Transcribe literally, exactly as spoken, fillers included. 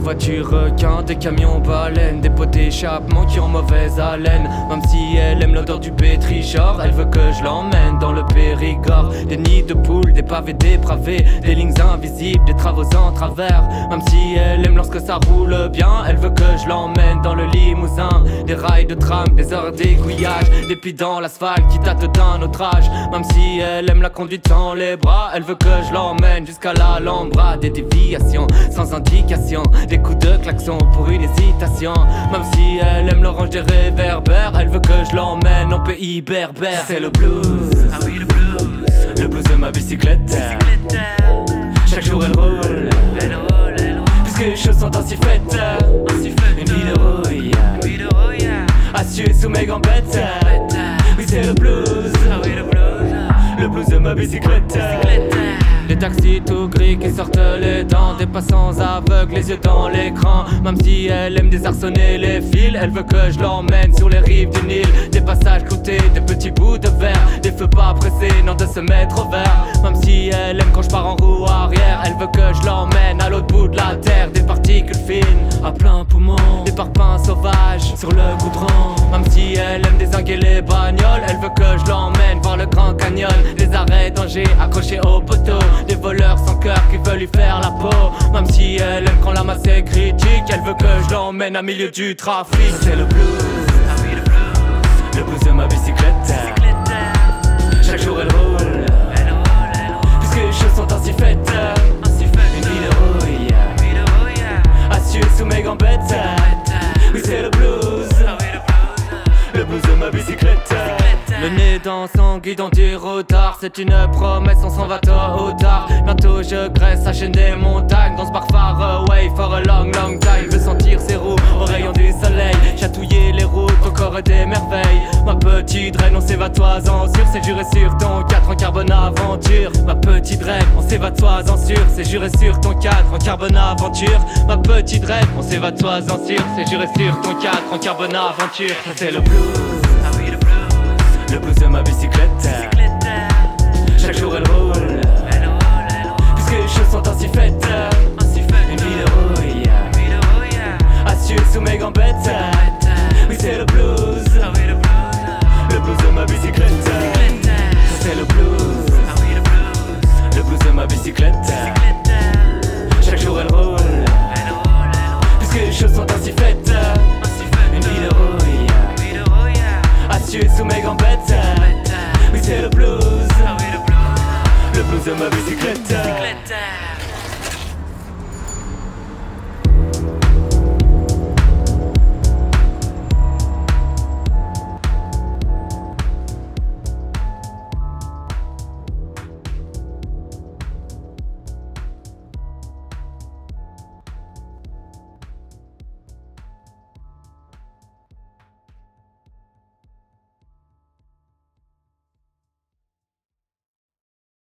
voitures requins, des camions baleines, des pots d'échappement qui ont mauvaise haleine. Même si elle aime l'odeur du pétrichor, elle veut que je l'emmène dans le Périgord. Des nids de poules, des pavés dépravés, des lignes invisibles, des travaux en travers. Même si elle aime lorsque ça roule bien, elle veut que je l'emmène dans le Limousin. Des rails de tram, des heures d'aiguillage, des plis dans l'asphalte qui datent d'un autre âge. Même si elle aime la conduite dans les bras, elle veut que je l'emmène jusqu'à l'Alhambra. Des déviations sans indication, des coups de klaxon pour une hésitation. Même si elle aime l'orange des réverbères, elle veut que je l'emmène au pays berbère. C'est le blues, ah oui le blues, le blues de ma bicyclette. bicyclette. Chaque jour elle roule, elle roule, elle roule. Puisque les choses sont ainsi faites, ainsi faites. Une vie de rouille, une vie de rouille, à suer sous mes gambettes. Oui c'est le blues, ah oui le blues, le blues de ma bicyclette. bicyclette. Des taxis tout gris qui sortent les dents, des passants aveugles, les yeux dans l'écran. Même si elle aime désarçonner les fils, elle veut que je l'emmène sur les rives du Nil. Des passages cloutés, des petits bouts de verre, des feux pas pressés, non de se mettre au vert. Même si elle aime quand je pars en roue arrière, elle veut que je l'emmène à l'autre bout de la terre. Des particules fines, à plein poumon, des parpaings sauvages sur le goudron. Même si elle aime dézinguer les bagnoles, elle veut que je l'emmène voir le Grand Canyon. Des arrêts d'Angers accrochés au poteau, des voleurs sans cœur qui veulent lui faire la peau. Même si elle aime quand la masse est critique, elle veut que je l'emmène au milieu du trafic. C'est le blues, ah oui le blues, le blues de ma bicyclette. bicyclette. Chaque jour elle roule, elle roule, elle roule. Puisque les choses sont ainsi faites, ainsi faites. Une vie de rouille, une vie de rouille, à suer sous mes gambettes. Oui c'est le blues, ah oui le blues, le blues de ma bicyclette. Le nez dans son guidon du retard, c'est une promesse, on s'en va tôt ou tard. Bientôt je graisse à chaîne des montagnes, dans ce bar far away for a long long time. Je veux sentir ses roues au rayon du soleil, chatouiller les routes au corps des merveilles. Ma petite reine, on s'évade-toi-en sûr, c'est juré sur ton quatre en carbone aventure. Ma petite reine, on s'évade-toi-en sûr, c'est juré sur ton quatre en carbone aventure. Ma petite reine, on s'évade-toi-en sûr, c'est juré sur ton quatre en carbone aventure. C'est le blues, ah oui le blues, le blues de ma bicyclette. bicyclette. Chaque jour elle roule, elle roule, elle roule. Puisque les choses sont ainsi faites, ainsi faites. Une vie de rouille, une vie de rouille, à suer sous mes gambettes. Oui c'est le blues, ah oui le blues, le blues de ma bicyclette. bicyclette. C'est le blues, ah oui le blues, le blues de ma bicyclette. bicyclette. Chaque jour elle roule, elle roule, elle roule. Puisque les choses sont ainsi faites, ainsi faites. Une vie de rouille, une vie de rouille, à suer sous mes gambettes. Oui c'est le blues, ah oui le blues, le blues de ma bicyclette.